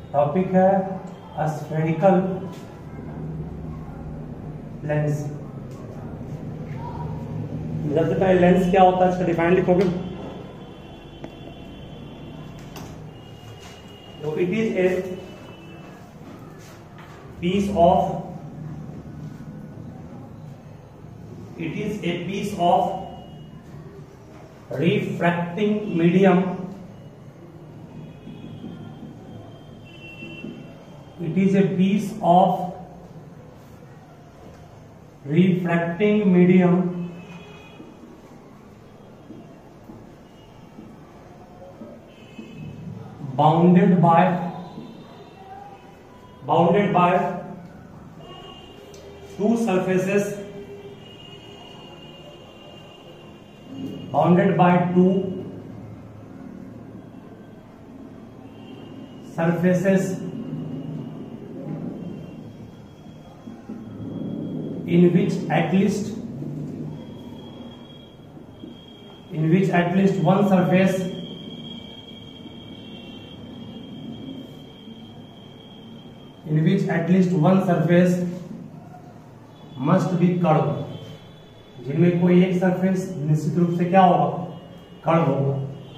Topic है spherical lens. सबसे पहले लेंस क्या होता है इसका डिफाइन लिखोगे। तो it is a piece of refracting medium. It is a piece of refracting medium bounded by two surfaces, bounded by two surfaces in which at least one surface must be curved, जिनमें कोई एक surface निश्चित रूप से क्या होगा, curve होगा।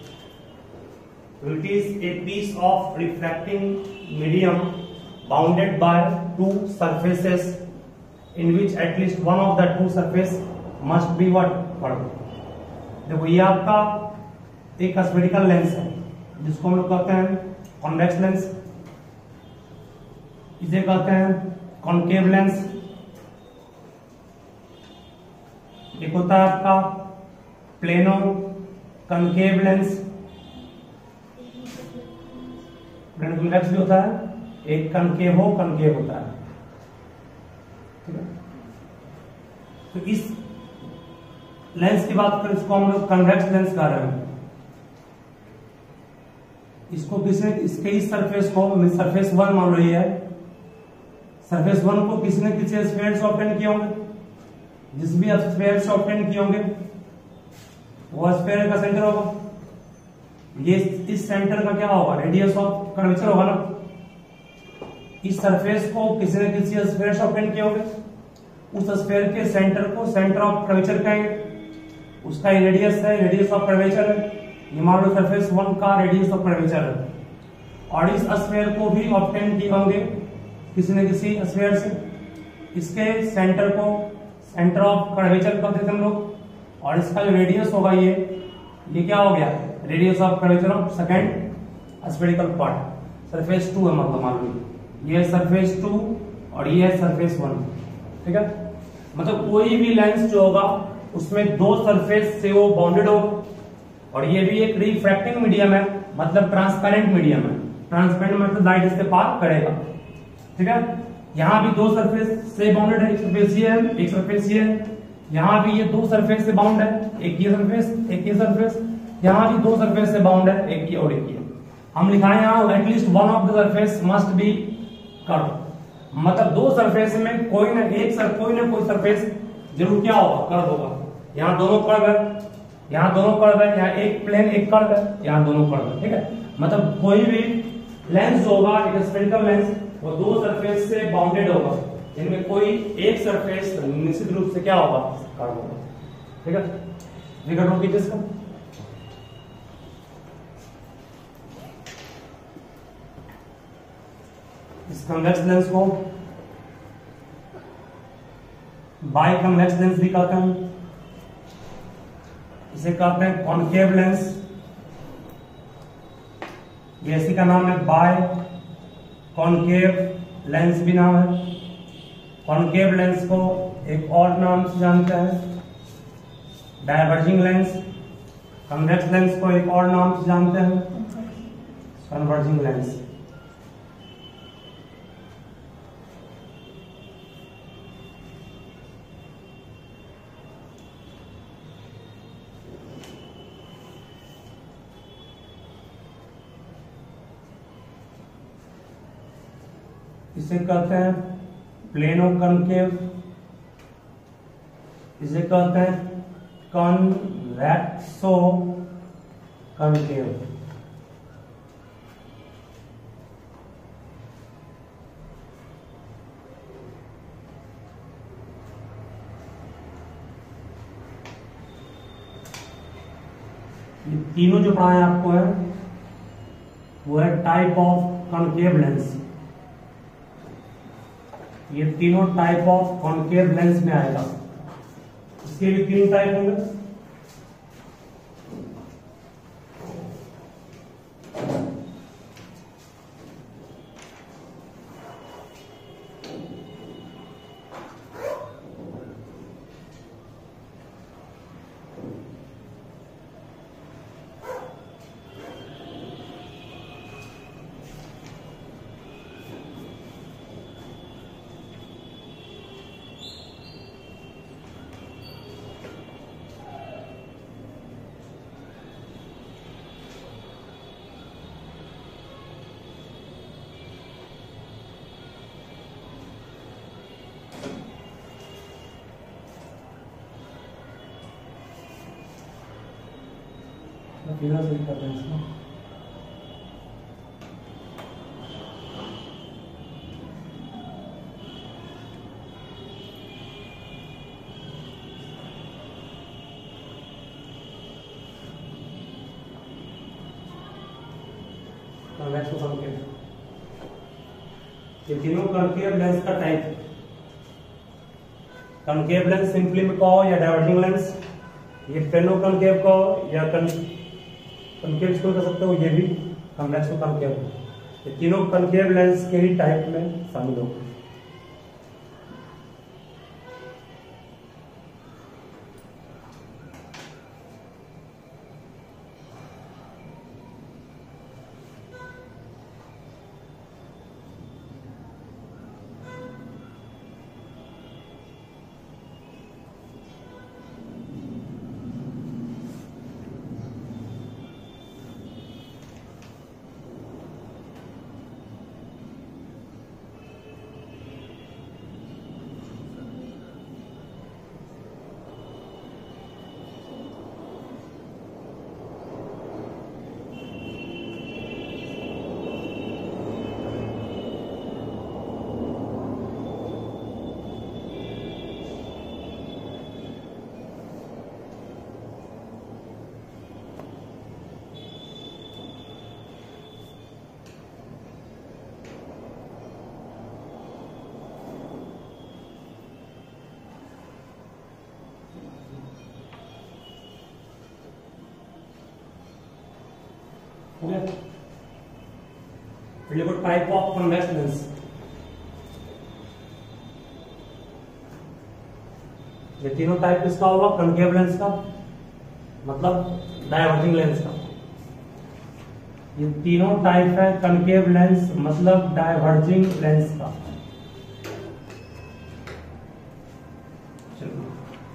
It is a piece of refracting medium bounded by two surfaces in which at least one of the two surface must be what, curve. देखो ये आपका एक स्फेरिकल लेंस है जिसको हम लोग कहते हैं कॉन्वेक्स लेंस, इसे कहते हैं कॉनकेव लेंस। एक होता है आपका plano concave lens, plano convex भी होता है, एक कनकेव होता है, ठीक है। तो इस लेंस की बात करें, इसको हम लोग कन्वेक्स लेंस कह रहे हैं। इसको किसने, इसके इस सरफेस को, सरफेस वन मान लो ये है, सरफेस वन को किसने किसी स्फीयर से ऑब्टेन किए होंगे, जिस भी स्फीयर से ऑब्टेन किए होंगे वो स्फीयर का सेंटर होगा। ये इस सेंटर का क्या होगा, रेडियस ऑफ कर्वेचर होगा ना। इस सरफेस को किसी न किसी स्फीयर से ऑब्टेन किए होंगे, उस स्फीयर के सेंटर को सेंटर ऑफ कर्वेचर कहेंगे, उसका रेडियस है, रेडियस ऑफ कर्वेचर है। ये मान लो सरफेस वन का रेडियस ऑफ कर्वेचर है, और इस स्फीयर को भी ऑब्टेन किए होंगे किसी न किसी स्फीयर से। इसके सेंटर को सेंटर ऑफ कर्वेचर कहते थे हम लोग, और इसका जो रेडियस होगा ये क्या हो गया, radius of curvature of second spherical part. Surface two है, मतलब मान लो ये सरफेस टू और ये है सरफेस वन, ठीक है। मतलब कोई भी लेंस जो होगा उसमें दो सरफेस से वो बाउंडेड होगा, और ये भी एक रिफ्रैक्टिंग मीडियम है, मतलब ट्रांसपेरेंट मीडियम है। ट्रांसपेरेंट मतलब लाइट इससे पार करेगा, ठीक है। यहाँ भी दो सरफेस से बाउंडेड है, एक सरफेस ये है, एक सरफेस ये है। यहाँ भी ये दो सरफेस से बाउंड है, एक ये सरफेस, एक ये सरफेस। यहाँ भी दो सरफेस से बाउंड है, एक ये और एक ये। हम लिखाए यहाँ at least one of the surface must be curve, मतलब दो सरफेस में कोई ना कोई सरफेस जरूर क्या होगा, कर्व होगा। यहाँ दोनों कर्व है, यहाँ दोनों कर्व है, यहाँ एक प्लेन एक कर्व है, यहाँ दोनों कर्व है, ठीक है। मतलब कोई भी लेंस होगा, एक स्फेरिकल लेंस, वो दो सरफेस से बाउंडेड होगा, इनमें कोई एक सरफेस निश्चित रूप से क्या होगा, कर्व होगा, ठीक है। फिगर ड्रॉ कीजिए इसका। इस कन्वेक्स लेंस को बाई कन्वेक्स लेंस भी कहते हैं, इसे कहते हैं कॉनकेव लेंस। ये इसी का नाम है, बाय कॉनकेव लेंस भी नाम है। कॉनकेव लेंस को एक और नाम से जानते हैं, डायवर्जिंग लेंस। कन्वेक्स लेंस को एक और नाम से जानते हैं, कन्वर्जिंग लेंस। इसे कहते हैं प्लेनो कनकेव, इसे कहते हैं कन्वेक्सो कनकेव। ये तीनों जो पढ़ाए आपको है वो है टाइप ऑफ कॉनकेव लेंस। ये तीनों टाइप ऑफ कॉनकेव लेंस में आएगा। इसके भी 3 टाइप होंगे। सही कर रहे हैं इसमें। ये तीनों कॉनकेव लेंस का टाइप। कॉनकेव लेंस सिंपली में कहो या डाइवर्जिंग लेंस, ये पेनो कॉनकेव कहो या कॉनकेव स्कूल कर सकते हो, ये भी कॉन्वेक्स कॉनकेव। ये तीनों कॉनकेव लेंस के ही टाइप में शामिल हो। Type of convex lens. ये तीनों टाइप किसका होगा? कॉनकेव लेंस का, मतलब डाइवर्जिंग लेंस का। ये तीनों टाइप है कॉनकेव लेंस मतलब डाइवर्जिंग लेंस का। चलो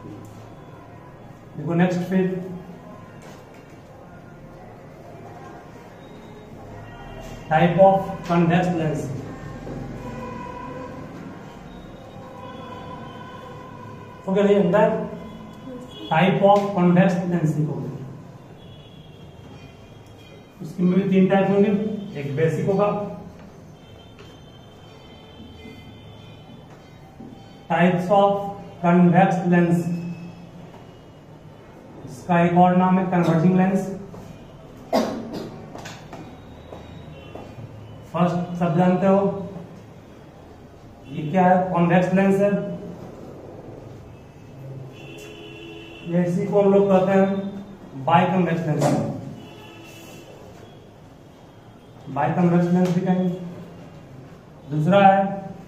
देखो नेक्स्ट फिर type of convex lens. Okay नहीं अंदर टाइप ऑफ कॉन्वेक्स लेंस को उसकी में भी 3 टाइप होंगे। एक बेसिक होगा, टाइप्स ऑफ कॉन्वेक्स लेंस, इसका एक और नाम है कन्वर्जिंग लेंस। फर्स्ट सब जानते हो ये क्या है? कॉन्वेक्स लेंस है। ये इसी को हम लोग कहते हैं बाइकन्वेक्स लेंस। बाइकन्वेक्स लेंस भी कहेंगे। दूसरा है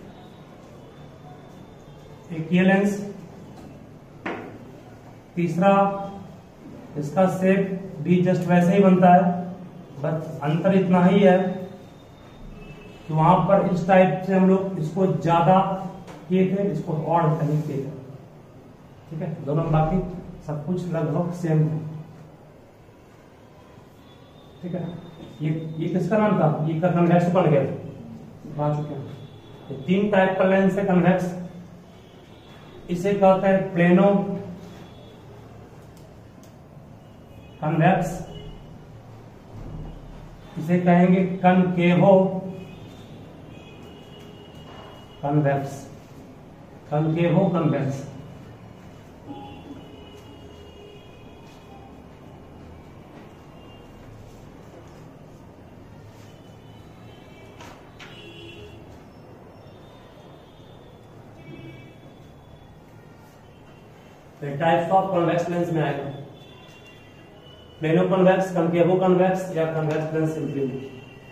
एक ये लेंस। तीसरा इसका शेप भी जस्ट वैसे ही बनता है, बस अंतर इतना ही है कि वहां पर इस टाइप से हम लोग इसको ज्यादा किए थे, इसको और कहीं किए थे। ठीक है, दोनों बाकी सब कुछ लगभग सेम है। ठीक है, ये किसका नाम था? ये कन्वेक्स बन गया आ चुके हैं। ये 3 टाइप का लेंस है कन्वेक्स। इसे कहते हैं प्लेनो कन्वेक्स, इसे कहेंगे कनकेवो कन्वेक्स, कनकेवो कन्वेक्स। फिर टाइप्स ऑफ कॉन्वेक्स लेंस में आएगा, प्लेनो कॉन्वेक्स, कनकेवो कॉन्वेक्स या कॉन्वेक्स लेंस सिंपली।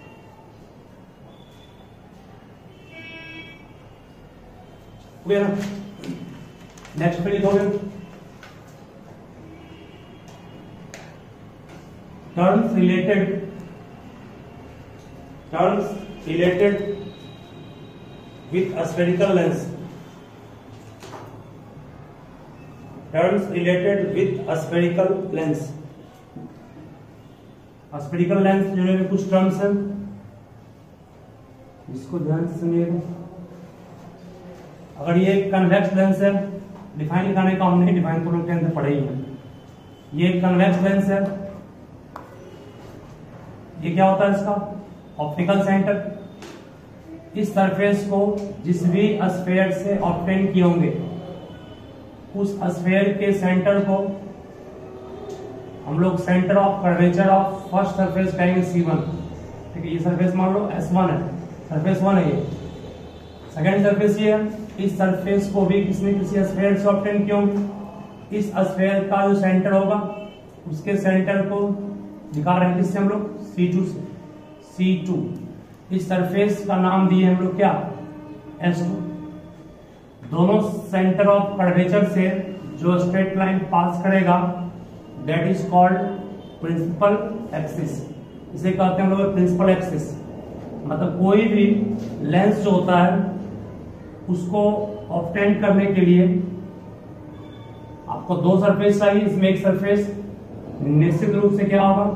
नेक्स्ट पे लिखोगे terms related with a spherical lens, terms related with a spherical lens। spherical lens जो है कुछ टर्म्स हैं, इसको ध्यान से सुनिएगा। अगर ये कन्वेक्स लेंस है, डिफाइन करने का हमने डिफाइन को लोग के अंदर पढ़े ही है। ये कन्वेक्स लेंस है, ये क्या होता है इसका ऑप्टिकल सेंटर। इस सरफेस को जिस भी स्फीयर से ऑब्टेन किए होंगे उस स्फीयर के सेंटर को हम लोग centre of curvature of first surface कहेंगे C1। ठीक है, ये सरफेस मान लो S1 है, सरफेस 1 है। ये सेकेंड सरफेस ये है, इस सरफेस को भी किसी स्फीयर से ऑब्टेन किए होंगे। इस स्फीयर का जो सेंटर होगा उसके सेंटर को दिखा रहे हैं किससे हम लोग C2 से, C2। इस सरफेस का नाम दिए हम लोग क्या S2। दोनों सेंटर ऑफ कर्वेचर से जो स्ट्रेट लाइन पास करेगा that is called principal axis. इसे कहते हैं हम लोग प्रिंसिपल एक्सिस। मतलब कोई भी लेंस जो होता है उसको ऑब्टेन करने के लिए आपको दो सरफेस चाहिए। इसमें एक सरफेस निश्चित रूप से क्या होगा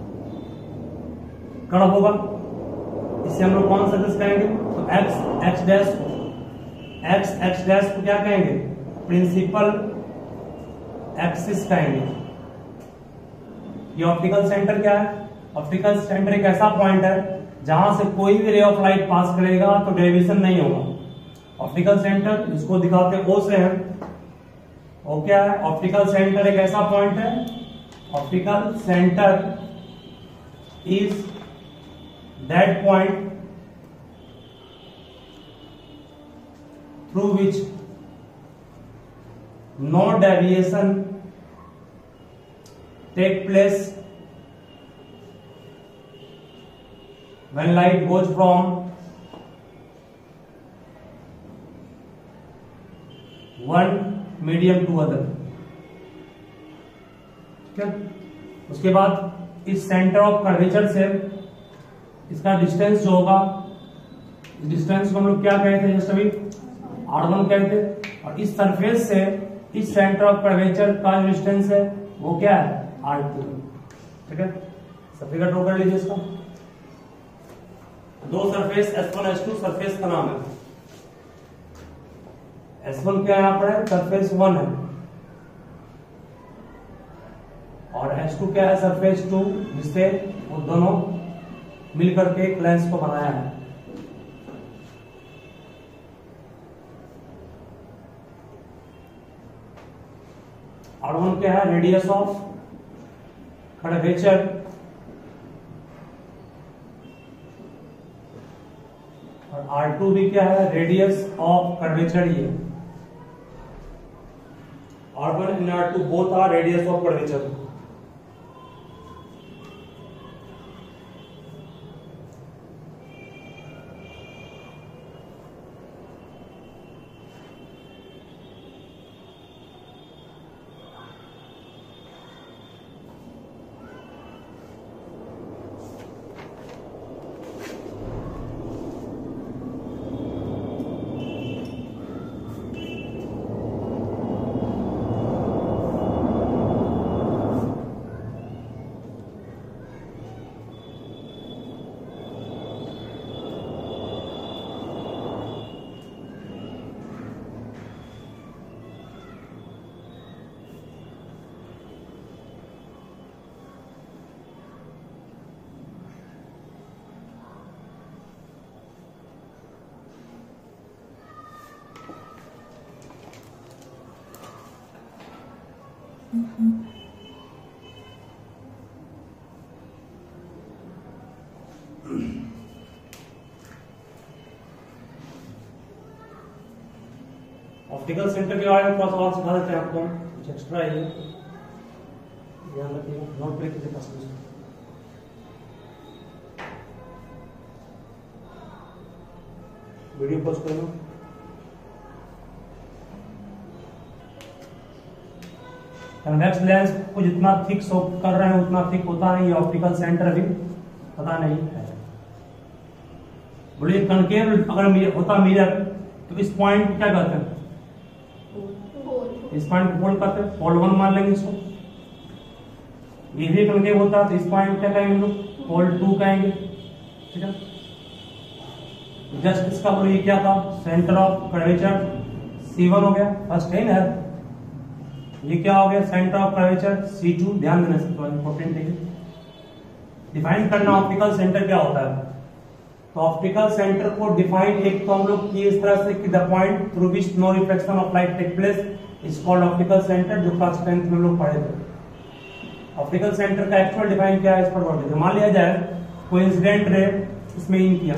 कर्व होगा, इसे हम लोग कौन सरफेस कहेंगे तो x डैश को क्या कहेंगे प्रिंसिपल एक्सिस कहेंगे। ये ऑप्टिकल सेंटर क्या है, ऑप्टिकल सेंटर एक ऐसा पॉइंट है जहां से कोई भी रे ऑफ लाइट पास करेगा तो डेविएशन नहीं होगा। ऑप्टिकल सेंटर जिसको दिखाते हैं O से है, वो क्या है ऑप्टिकल सेंटर एक ऐसा पॉइंट है, optical centre is that point through which no deviation take place when light goes from one medium to other। ठीक है, उसके बाद इस सेंटर ऑफ कर्वेचर से इसका डिस्टेंस जो होगा, इस डिस्टेंस को हम लोग क्या कहते हैं जस्ट अभी R1 कहते हैं। और इस सरफेस से इस सेंटर ऑफ कर्वेचर का जो डिस्टेंस है वो क्या है R2। ठीक है, सब फिगर ड्रॉ कर लीजिए। इसका दो सरफेस S1 S2 सरफेस का नाम है। S1 क्या यहाँ पर है सरफेस 1 है और S2 क्या है सरफेस 2, जिससे वो दोनों मिलकर के एक लेंस को बनाया है। R1 क्या है रेडियस ऑफ कर्वेचर और R2 भी क्या है रेडियस ऑफ कर्वेचर। ये R1 and R2 both are radius of curvature. Optical centre के बारे में थोड़ा सा और सिखा देते हैं आपको। कुछ एक्स्ट्रा है ये, ध्यान रखिएगा, नोट पे कीजिए पास। वीडियो पॉज कर लो। कन्वेक्स लेंस को जितना थिक शो कर रहे हैं उतना थिक होता नहीं, ऑप्टिकल सेंटर भी पता नहीं है। बोलिए कनकेव अगर होता मिरर तो इस पॉइंट को क्या कहते हैं? इस पॉइंट को फोल्ड करते हैं, फोल्ड 1 मान लेंगे इसको। ये भी कनकेव होता है तो इस पॉइंट क्या कहेंगे हम लोग? फोल्ड 2 कहेंगे। ठीक है, जस्ट इसका बोलिए क्या था? सेंटर ऑफ कर्वेचर C1 हो गया, फर्स्ट है ना। ये क्या हो गया? Centre of curvature C2। ध्यान देना, सब इंपॉर्टेंट है। डिफाइन करना ऑप्टिकल सेंटर क्या होता है। तो ऑप्टिकल सेंटर को डिफाइन एक तो हम लोग किए इस तरह से कि the point through which no reflection of light take place is called optical centre, जो क्लास 10th में हम लोग पढ़े थे। ऑप्टिकल सेंटर का एक्चुअल डिफाइन क्या है इस पर गौर कीजिए। मान लिया जाए कोई इंसिडेंट रे इसमें इन किया,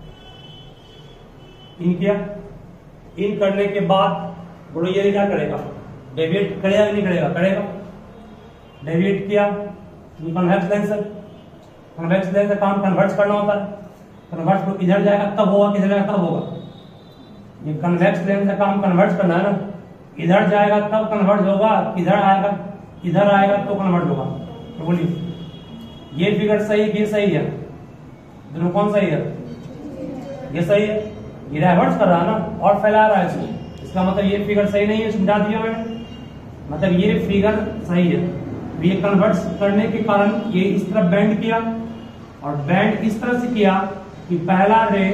इन करने के बाद बोलो ये क्या करेगा? डेविएट करेगा कि नहीं करेगा? करेगा। डेविएट किया, कन्वेक्स लेंस है, कन्वेक्स लेंस का काम कन्वर्ट करना होता है। कन्वर्ट को इधर जाएगा तब होगा, किधर जाएगा तब होगा। ये कन्वेक्स लेंस का काम कन्वर्ट करना है ना, इधर जाएगा तब कन्वर्ट होगा, इधर आएगा तो कन्वर्ट होगा। तो बोलिए ये फिगर सही है कि ये सही है? दोनों कौन सही है? ये सही है, ये डाइवर्ट कर रहा है ना और फैला रहा है इसको। इसका मतलब ये फिगर सही नहीं है, समझा दिया मैंने। मतलब ये फिगर सही है, ये कन्वर्ट करने के कारण ये इस तरफ बेंड किया और बेंड इस तरह से किया कि पहला रे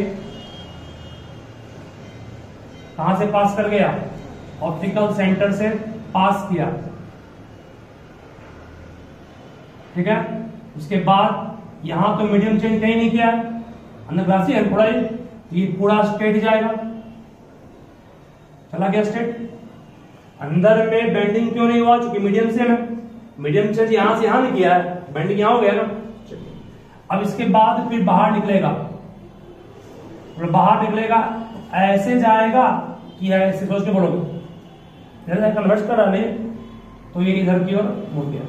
कहां से पास कर गया? ऑप्टिकल सेंटर से पास किया। ठीक है, उसके बाद यहां तो मीडियम चेंज कहीं नहीं किया, अंदर ग्लासी है थोड़ा, ये पूरा स्ट्रेट जाएगा, चला गया स्ट्रेट। अंदर में बेंडिंग क्यों नहीं हुआ? क्योंकि मीडियम से मीडियम चेंज यहां से यहां नहीं किया है, बेंडिंग यहां हो गया ना। अब इसके बाद फिर बाहर निकलेगा, बाहर निकलेगा ऐसे जाएगा कि ऐसे सोच के बोलोगे कन्वर्ट कर रहा नहीं तो ये इधर की ओर मुड़ गया।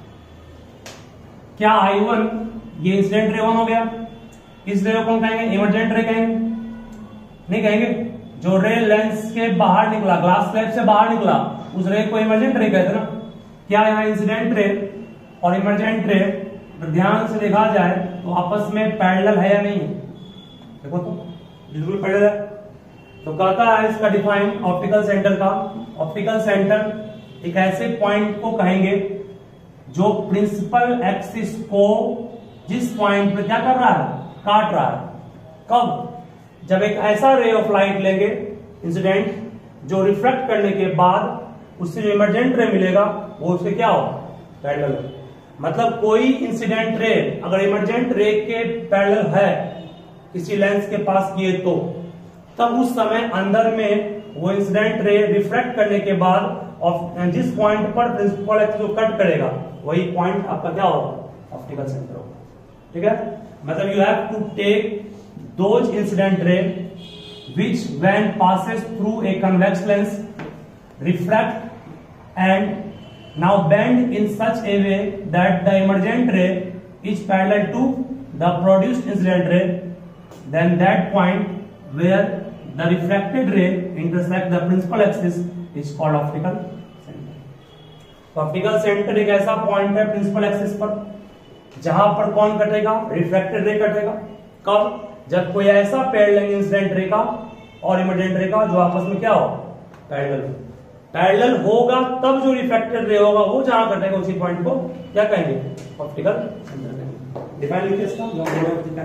क्या I1 ये इंसिडेंट रे 1 हो गया? इस रे को कौन कहेंगे? इमर्जेंट रे कहेंगे? नहीं कहेंगे। जो रे लेंस के बाहर निकला, ग्लास स्लैब से बाहर निकला, उस रे को इमर्जेंट रे कहते हैं ना। क्या यहाँ इंसिडेंट रे और इमर्जेंट रे ध्यान से देखा जाए तो आपस में पैरेलल है या नहीं है? देखो तो बिल्कुल पैरेलल है। तो कहता है इसका डिफाइन ऑप्टिकल सेंटर का, ऑप्टिकल सेंटर एक ऐसे पॉइंट को कहेंगे जो प्रिंसिपल एक्सिस को जिस पॉइंट पे क्या कर रहा है? काट रहा है। कब? जब एक ऐसा रे ऑफ लाइट लेंगे इंसिडेंट जो रिफ्लेक्ट करने के बाद उससे जो इमर्जेंट रे मिलेगा वो उससे क्या होगा? पैरेलल है। मतलब कोई इंसिडेंट रे अगर इमर्जेंट रे के पैरेलल है किसी लेंस के पास किए तो तब उस समय अंदर में वो इंसिडेंट रे रिफ्लेक्ट करने के बाद जिस पॉइंट पर प्रिंसिपल एक्सिस को कट करेगा वही पॉइंट आपका क्या होगा? ऑप्टिकल सेंटर होगा। ठीक है, मतलब you have to take those incident ray which when passes through a convex lens refract and now bend in such a way that the emergent ray is parallel to the produced incident ray, then that point where the refracted ray intersect the principal axis is called optical center. तो optical centre एक ऐसा point है principal axis पर जहां पर कौन कटेगा? Refracted रे कटेगा। कब? जब कोई ऐसा पैरेलल इंसिडेंट रे का और इमर्जेंट रे का जो आपस में क्या हो? पैरेलल होगा तब जो रिफ्रैक्टेड रे होगा वो जहां कटेगा उसी पॉइंट को क्या कहेंगे? ऑप्टिकल सेंटर कहेंगे। डिफाइन लिखिए इसका।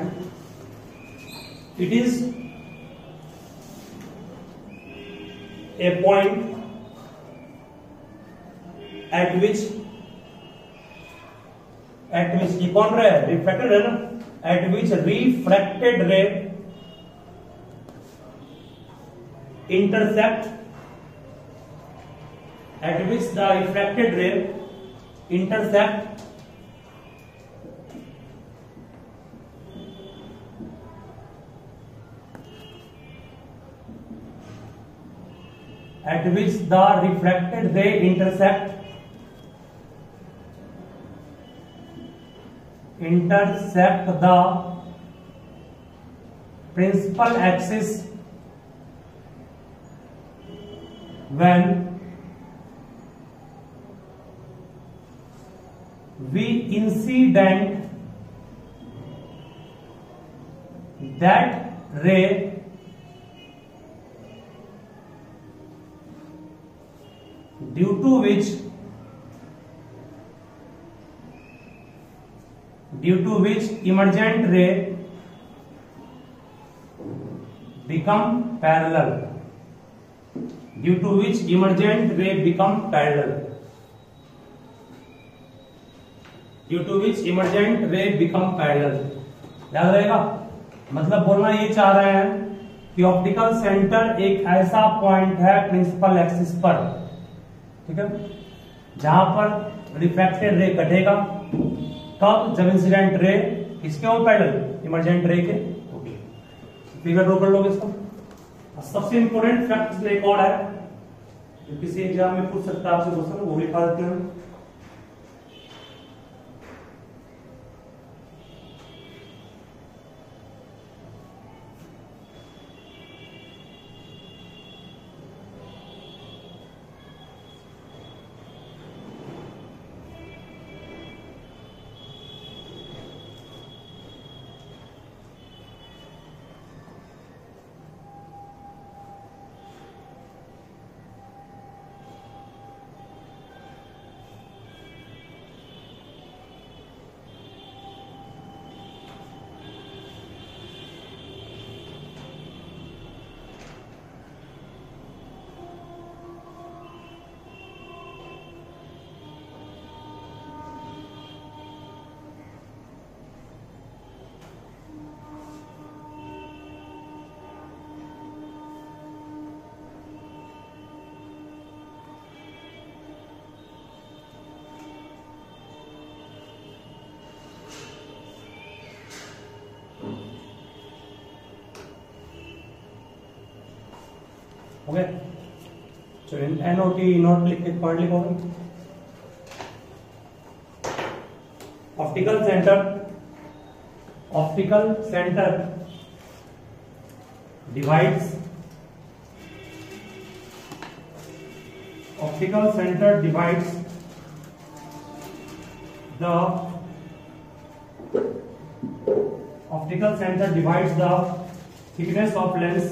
It is a point at which ये कौन रे है? रिफ्रैक्टेड है ना। At which refracted ray intersect at which the refracted ray intersect at which the refracted ray intersect the principal axis when we incident that ray due to which emergent ray become parallel. Due to which emergent ray become parallel. Due to which emergent ray become parallel. याद रहेगा? मतलब बोलना ये चाह रहे हैं कि optical centre एक ऐसा पॉइंट है प्रिंसिपल एक्सिस पर, ठीक है, जहां पर रिफ्रैक्टेड रे कटेगा। कब? जब इंसिडेंट रे किसके हो? पैरेलल, इमर्जेंट रे के। ओके, फिगर ड्रॉ कर लोगे इसको। सबसे इंपॉर्टेंट फैक्ट एक और है जो किसी एग्जाम में पूछ सकता है आपसे क्वेश्चन, वो लिखा देते हैं। ओके, चलो एनओटी नोट लिख के पॉइंट लिखोगे। Optical centre divides the thickness of lens.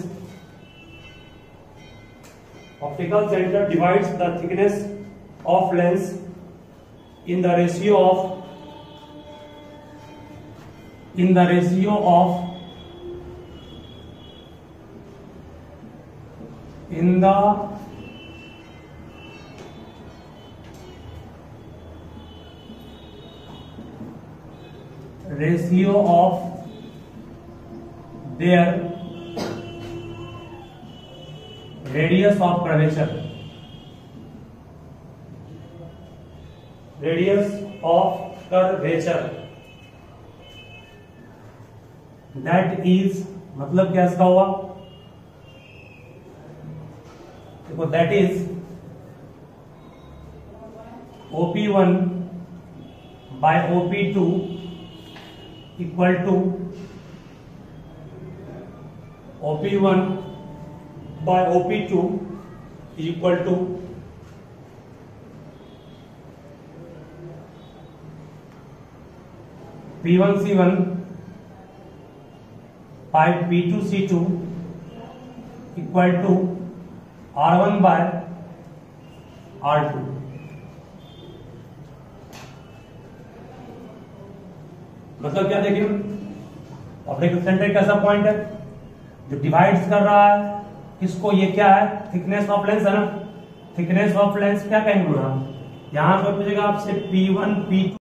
Optical center divides the thickness of lens in the ratio of their radius of curvature. That is, मतलब क्या इसका हुआ? देखो, that is OP1 by OP2 equal to OP1 by OP2 is equal to P1C1 by P2C2 equal to R1 by R2। मतलब क्या देखिए, optical centre एक ऐसा पॉइंट है जो डिवाइड्स कर रहा है किसको? ये क्या है? थिकनेस ऑफ लेंस है ना। थिकनेस ऑफ लेंस क्या कहेंगे हम? यहां पर पूछेगा आपसे P1 P2